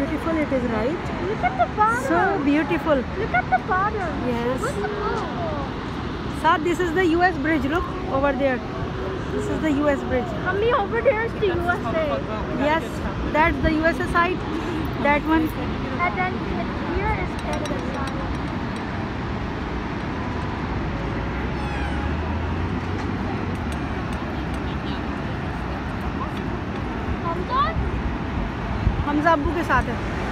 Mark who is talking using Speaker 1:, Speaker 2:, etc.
Speaker 1: beautiful it is, right?
Speaker 2: Look at the bottom.
Speaker 1: So beautiful.
Speaker 2: Look at the bottom.
Speaker 1: Yes.
Speaker 2: Oh.
Speaker 1: Saad, this is the US bridge. Look over there. This is the US bridge.
Speaker 2: Mommy, over there is the USA.
Speaker 1: Yes, that's the USA side. That one.
Speaker 2: And then here is Canada side.
Speaker 1: Hamza अब्बू के साथ है.